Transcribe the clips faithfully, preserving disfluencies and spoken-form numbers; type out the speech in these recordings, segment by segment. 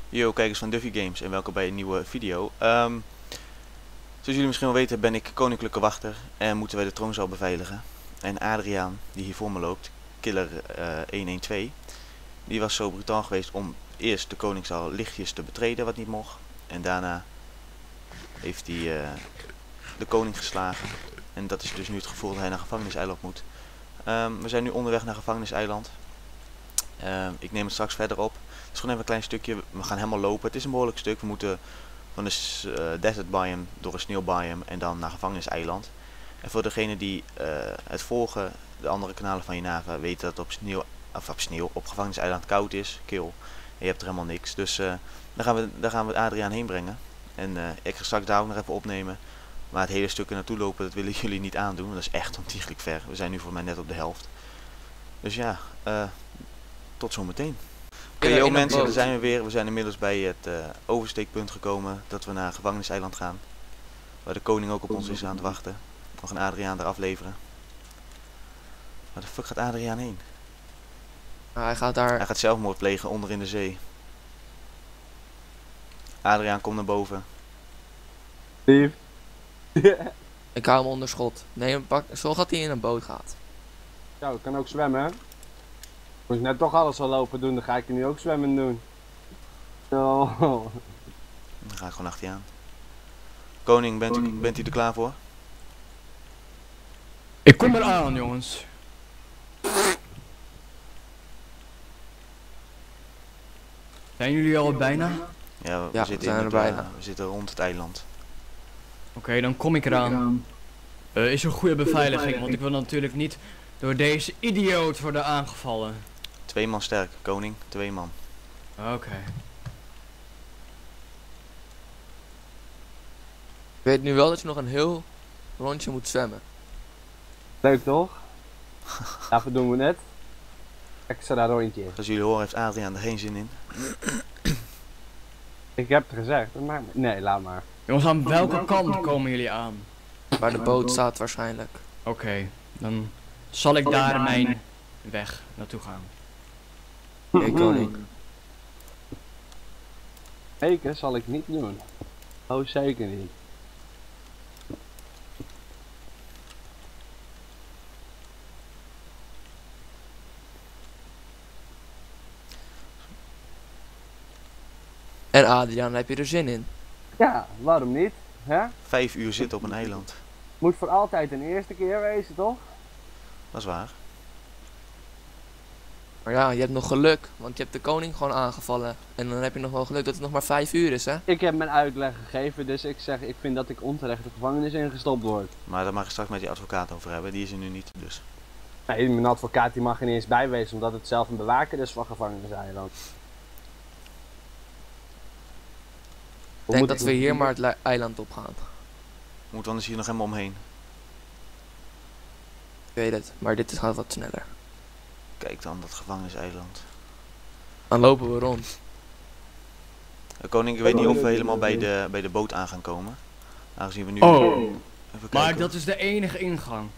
Yo, kijkers van Duffy Games en welkom bij een nieuwe video. Um, zoals jullie misschien wel weten ben ik koninklijke wachter en moeten wij de troonzaal beveiligen. En Adriaan, die hier voor me loopt, killer uh, honderdtwaalf, die was zo brutaal geweest om eerst de koningszaal lichtjes te betreden wat niet mocht. En daarna heeft hij uh, de koning geslagen. En dat is dus nu het gevoel dat hij naar gevangeniseiland moet. Um, we zijn nu onderweg naar gevangeniseiland. Uh, ik neem het straks verder op. Het is gewoon even een klein stukje. We gaan helemaal lopen. Het is een behoorlijk stuk. We moeten van de uh, desert biome door een sneeuwbiome en dan naar gevangeniseiland. En voor degene die uh, het volgen, de andere kanalen van Jenava, weten dat het op sneeuw, of op sneeuw, op gevangeniseiland koud is, kil. En je hebt er helemaal niks. Dus uh, daar, gaan we, daar gaan we Adriaan heen brengen. En uh, ik ga straks daar ook nog even opnemen. Maar het hele stuk er naartoe lopen, dat willen jullie niet aandoen. Want dat is echt ontiegelijk ver. We zijn nu voor mij net op de helft. Dus ja, uh, tot zometeen. Oké, okay, yo mensen, daar zijn we weer. We zijn inmiddels bij het uh, oversteekpunt gekomen dat we naar gevangeniseiland gaan. Waar de koning ook op ons is aan het wachten. Nog een Adriaan eraf leveren. Waar de fuck gaat Adriaan heen? Nou, hij gaat daar... Hij gaat zelfmoord plegen onder in de zee. Adriaan, kom naar boven. Lief. Ik hou hem onder schot. Nee, pak... zorg dat hij in een boot gaat. Ja, ik kan ook zwemmen, hè? Als ik net toch alles al lopen doen, dan ga ik er nu ook zwemmen doen. Oh. Dan ga ik gewoon achter je aan. Koning, bent u, bent u er klaar voor? Ik kom eraan, jongens. Zijn jullie al bijna? Ja, we, ja, zitten, we zijn in er het, bijna. uh, we zitten rond het eiland. Oké, okay, dan kom ik eraan. Uh, is er goede beveiliging, want ik wil natuurlijk niet door deze idioot worden aangevallen. Twee man sterk, koning. Twee man. Oké. Okay. Ik weet nu wel dat je nog een heel rondje moet zwemmen. Leuk toch? Daarvoor doen we net. Extra rondje. Zoals jullie horen heeft Adriaan er geen zin in. Ik heb het gezegd, maar nee, laat maar. Jongens, aan welke kant komen jullie aan? Waar de boot staat waarschijnlijk. Oké, okay, dan zal ik daar mijn weg naartoe gaan. Oké, okay, koning. Zeker zal ik niet doen. Oh, zeker niet. En Adriaan, heb je er zin in? Ja, waarom niet? Hè? Vijf uur zitten op een eiland. Moet voor altijd een eerste keer wezen, toch? Dat is waar. Maar ja, je hebt nog geluk, want je hebt de koning gewoon aangevallen. En dan heb je nog wel geluk dat het nog maar vijf uur is, hè? Ik heb mijn uitleg gegeven, dus ik zeg, ik vind dat ik onterecht de gevangenis ingestopt word. Maar daar mag je straks met die advocaat over hebben, die is er nu niet, dus. Nee, mijn advocaat die mag er niet eens bij wezen, omdat het zelf een bewaker is van gevangeniseiland. Ik denk dat we hier maar het eiland op gaan. Moet anders hier nog helemaal omheen. Ik weet het, maar dit gaat wat sneller. Kijk dan, dat gevangeniseiland. Dan lopen we rond. De koning, ik weet niet of we helemaal bij de, bij de boot aan gaan komen. Aangezien we nu... Oh, even maar dat is de enige ingang.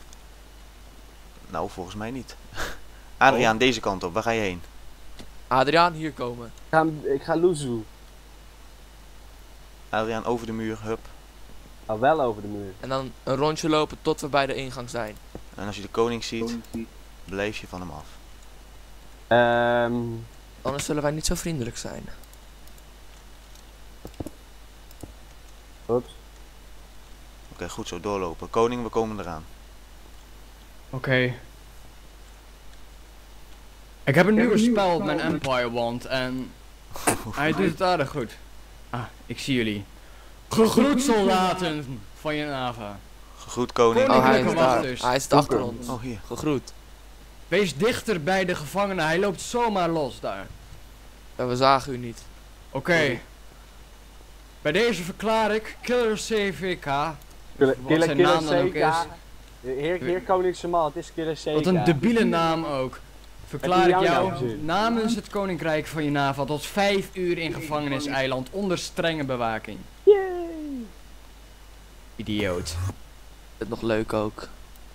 Nou, volgens mij niet. Adriaan, oh. Deze kant op, waar ga je heen? Adriaan, hier komen. Ik ga, ik ga loezoe. Adriaan, over de muur, hup. Al wel over de muur. En dan een rondje lopen tot we bij de ingang zijn. En als je de koning ziet, blijf je van hem af. Um... Anders zullen wij niet zo vriendelijk zijn. Oeps. Oké, okay, goed zo, doorlopen. Koning, we komen eraan. Oké. Okay. Ik heb een nieuwe spel op mijn Empire wand en hij doet het aardig goed. Ah, ik zie jullie. Gegroet soldaten van Jenava. Gegroet koning. Oh, hij is daar. Hij is achter ons. Oh, hier. Gegroet. Wees dichter bij de gevangene, hij loopt zomaar los daar. Ja, we zagen u niet. Oké. Okay. Bij deze verklaar ik Killer C V K. Killer, wat zijn naam dan ook is. Heer, heer Koningsemal, het is Killer C K. Wat een debiele naam ook. Verklaar ik jou namens het Koninkrijk van Jenava tot vijf uur in gevangeniseiland onder strenge bewaking. Yay! Idioot. Het nog leuk ook.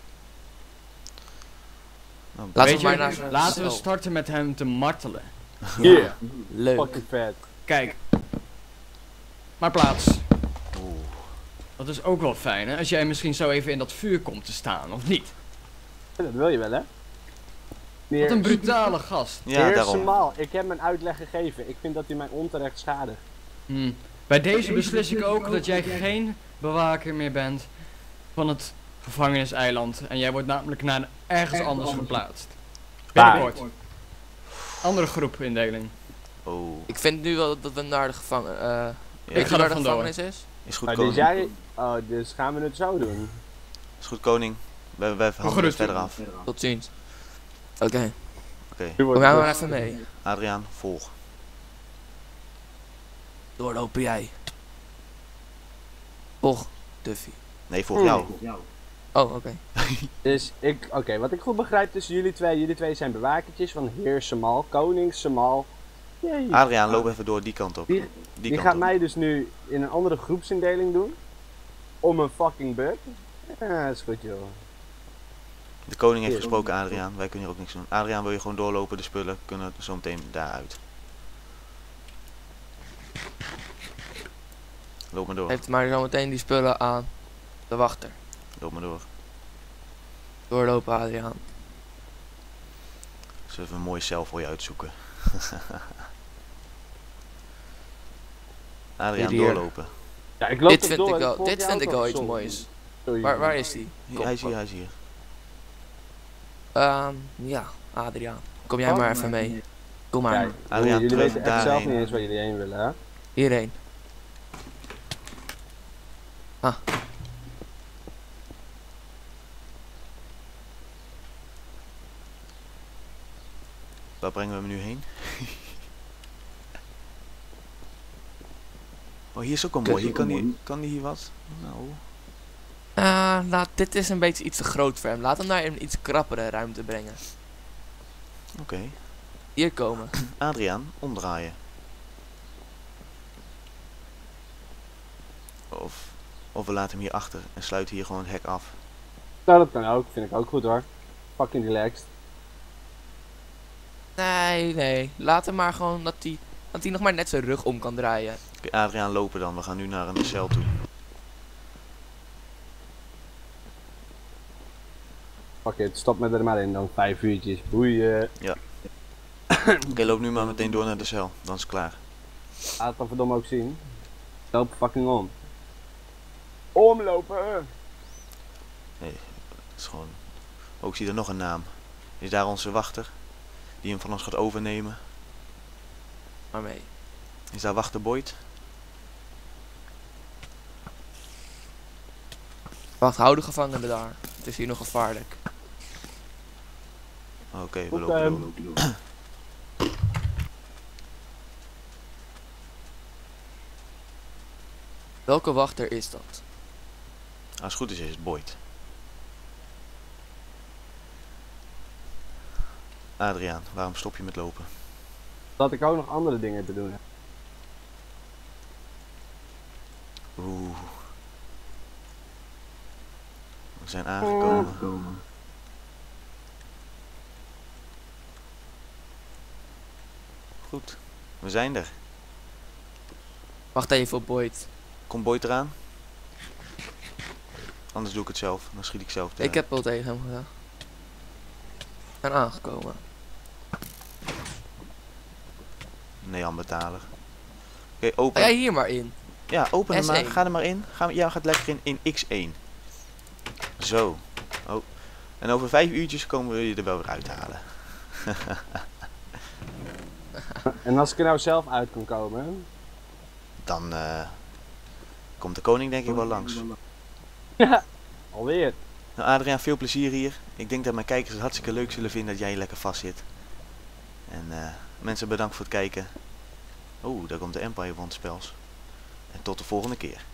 Nou, laten we, maar naar laten we starten met hem te martelen. Yeah. Leuk. Fucking vet. Kijk. Maar plaats. Oeh. Dat is ook wel fijn, hè? Als jij misschien zo even in dat vuur komt te staan, of niet? Ja, dat wil je wel, hè? Meneer, Wat een brutale gast. Ja, Heer daarom. Semal, ik heb mijn uitleg gegeven. Ik vind dat hij mij onterecht schadigt. Hmm. Bij deze beslis ik ook dat jij geen bewaker meer bent van het gevangeniseiland. En jij wordt namelijk naar ergens anders verplaatst. Waar? Binnenkort. Andere groepindeling. Oh. Ik vind nu wel dat we naar de gevangenis... eh Ja, weet je ga waar er de vandoor. gevangenis is? is goed, Maar dus koning. jij... Oh, dus gaan we het zo doen. Is goed, koning. Wij, wij verhandelen het Gerust. verder af. Tot ziens. Oké, Oké. Nu kom wordt jij het- maar even mee. Adriaan, volg. Doorlopen jij. Volg, Duffy. Nee, volg Hmm. jou. Oh, oké. Dus ik... Oké, wat ik goed begrijp tussen jullie twee. Jullie twee zijn bewakertjes van heer Semal. Koning Semal. Jee. Adriaan, loop even door die kant op. Die, Die, die kant gaat op. mij dus nu in een andere groepsindeling doen. Om een fucking bug. Ja, dat is goed joh. De koning heeft gesproken, Adriaan. Wij kunnen hier ook niks doen. Adriaan, wil je gewoon doorlopen? De spullen kunnen zo meteen daaruit. Loop maar door. Heeft maar zo meteen die spullen aan de wachter. Loop maar door. Doorlopen, Adriaan. Zullen we een mooie cel voor je uitzoeken. Adriaan, Hier, hier. doorlopen. Ja, ik loop Dit er vind door ik en wel, volg dit jou vind ik toch. wel iets Sorry. moois. Sorry. Waar, waar is die? Hier, hij is hier, hij is hier. Ehm, ja, Adriaan. Kom jij Oh, maar even mee. Kom maar. Kijk, Adriaan, jullie terug weten echt zelf daarheen. niet eens waar jullie heen willen, hè? Hierheen. Waar brengen we hem nu heen? Oh, hier is ook wel mooi. Hier kan hij kan die hier wat? Nou, Eh, laat, dit is een beetje iets te groot voor hem. Laat hem naar een iets krappere ruimte brengen. oké. Hier komen. Adriaan, omdraaien. Of, of we laten hem hier achter en sluiten hier gewoon het hek af. Nou, dat kan ook. Vind ik ook goed hoor. Fucking relaxed. Nee, nee. Laat hem maar gewoon dat hij dat hij nog maar net zijn rug om kan draaien. Oké, Adriaan, lopen dan. We gaan nu naar een cel toe. Fuck it, stop met er maar in dan. Vijf uurtjes. Boeien. Oké, loop nu maar meteen door naar de cel. Dan is het klaar. Laat het dan verdomme ook zien. Loop fucking om. Omlopen! Het is gewoon... Ook zie je er nog een naam. Is daar onze wachter? Die hem van ons gaat overnemen. Maar mee. Is daar wachter Boyd? Wacht, hou de gevangenen daar. Het is hier nog gevaarlijk. Oké, we Goed, lopen ehm, door. Welke wachter is dat? Als het goed is, is het Boyd. Adriaan, waarom stop je met lopen? Dat ik ook nog andere dingen te doen heb. Oeh. We zijn aangekomen. Goed, we zijn er. Wacht even op Boyd. Komt Boyd eraan? Anders doe ik het zelf. Dan schiet ik zelf de... Ik heb wel tegen hem gedaan. En aangekomen. Nee, aan betalen. Oké, open. Ga jij hier maar in. Ja, open hem S maar. één. Ga er maar in. Ga, ja, gaat lekker in, in X één. Zo. Oh. En over vijf uurtjes komen we je er wel weer uithalen. En als ik er nou zelf uit kan komen. Dan eh, komt de koning denk ik wel langs. Alweer. Nou Adriaan, veel plezier hier. Ik denk dat mijn kijkers het hartstikke leuk zullen vinden dat jij hier lekker vast zit. En eh, mensen bedankt voor het kijken. Oeh, daar komt de Empire Wand spels. En tot de volgende keer.